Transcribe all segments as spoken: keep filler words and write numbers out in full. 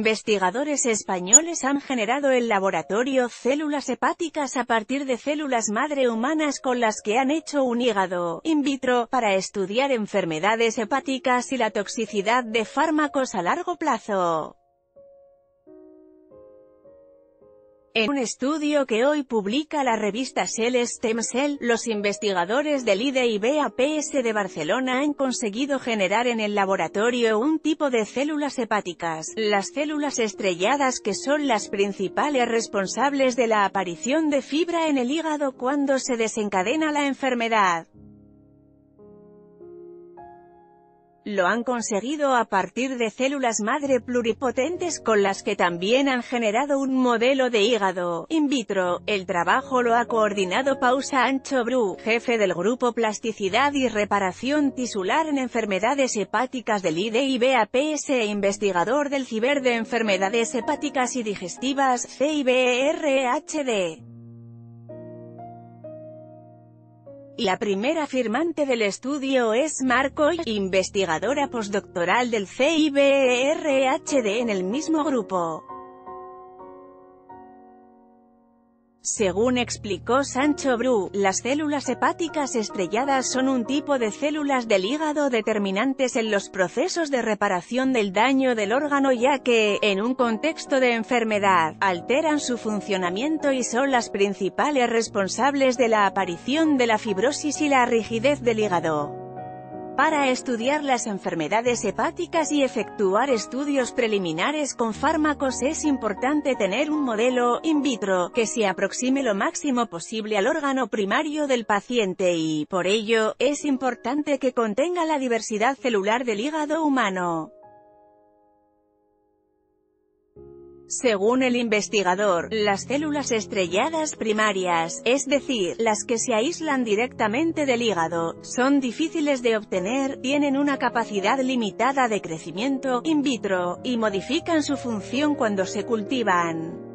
Investigadores españoles han generado en laboratorio células hepáticas a partir de células madre humanas con las que han hecho un hígado in vitro, para estudiar enfermedades hepáticas y la toxicidad de fármacos a largo plazo. En un estudio que hoy publica la revista Cell Stem Cell, los investigadores del I D I B A P S de Barcelona han conseguido generar en el laboratorio un tipo de células hepáticas, las células estrelladas, que son las principales responsables de la aparición de fibra en el hígado cuando se desencadena la enfermedad. Lo han conseguido a partir de células madre pluripotentes con las que también han generado un modelo de hígado in vitro. El trabajo lo ha coordinado Pau Sancho-Bru, jefe del grupo Plasticidad y Reparación Tisular en Enfermedades Hepáticas del I D I B A P S e investigador del Ciber de Enfermedades Hepáticas y Digestivas, C I B E R H D. Y la primera firmante del estudio es Marcoy, investigadora postdoctoral del C I B E R H D en el mismo grupo. Según explicó Sancho-Bru, las células hepáticas estrelladas son un tipo de células del hígado determinantes en los procesos de reparación del daño del órgano, ya que, en un contexto de enfermedad, alteran su funcionamiento y son las principales responsables de la aparición de la fibrosis y la rigidez del hígado. Para estudiar las enfermedades hepáticas y efectuar estudios preliminares con fármacos es importante tener un modelo in vitro que se aproxime lo máximo posible al órgano primario del paciente y, por ello, es importante que contenga la diversidad celular del hígado humano. Según el investigador, las células estrelladas primarias, es decir, las que se aíslan directamente del hígado, son difíciles de obtener, tienen una capacidad limitada de crecimiento in vitro, y modifican su función cuando se cultivan.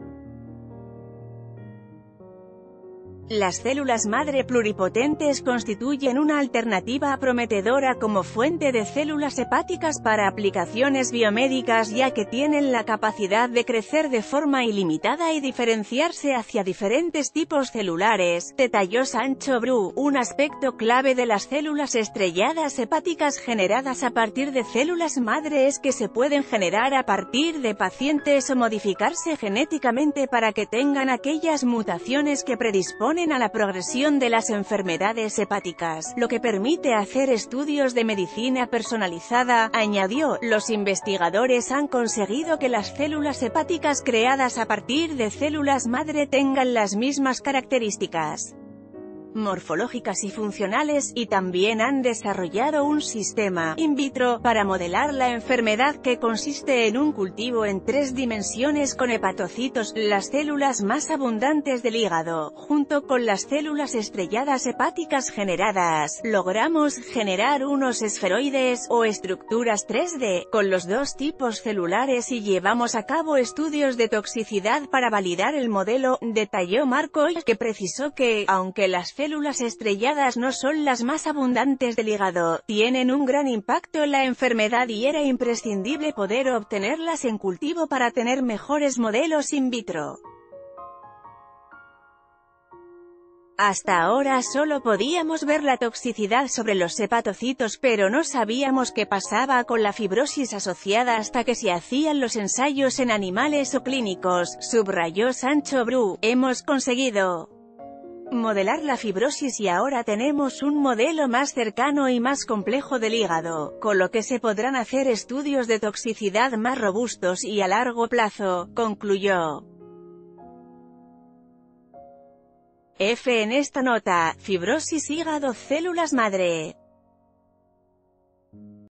Las células madre pluripotentes constituyen una alternativa prometedora como fuente de células hepáticas para aplicaciones biomédicas, ya que tienen la capacidad de crecer de forma ilimitada y diferenciarse hacia diferentes tipos celulares, detalló Sancho-Bru. Un aspecto clave de las células estrelladas hepáticas generadas a partir de células madre es que se pueden generar a partir de pacientes o modificarse genéticamente para que tengan aquellas mutaciones que predisponen a la progresión de las enfermedades hepáticas, lo que permite hacer estudios de medicina personalizada, añadió. Los investigadores han conseguido que las células hepáticas creadas a partir de células madre tengan las mismas características morfológicas y funcionales, y también han desarrollado un sistema in vitro para modelar la enfermedad, que consiste en un cultivo en tres dimensiones con hepatocitos, las células más abundantes del hígado, junto con las células estrelladas hepáticas generadas. Logramos generar unos esferoides, o estructuras tres D, con los dos tipos celulares y llevamos a cabo estudios de toxicidad para validar el modelo, detalló Marcoy, que precisó que, aunque las células estrelladas no son las más abundantes del hígado, tienen un gran impacto en la enfermedad y era imprescindible poder obtenerlas en cultivo para tener mejores modelos in vitro. Hasta ahora solo podíamos ver la toxicidad sobre los hepatocitos, pero no sabíamos qué pasaba con la fibrosis asociada hasta que se hacían los ensayos en animales o clínicos, subrayó Sancho-Bru. Hemos conseguido modelar la fibrosis y ahora tenemos un modelo más cercano y más complejo del hígado, con lo que se podrán hacer estudios de toxicidad más robustos y a largo plazo, concluyó. F en esta nota, fibrosis hígado células madre.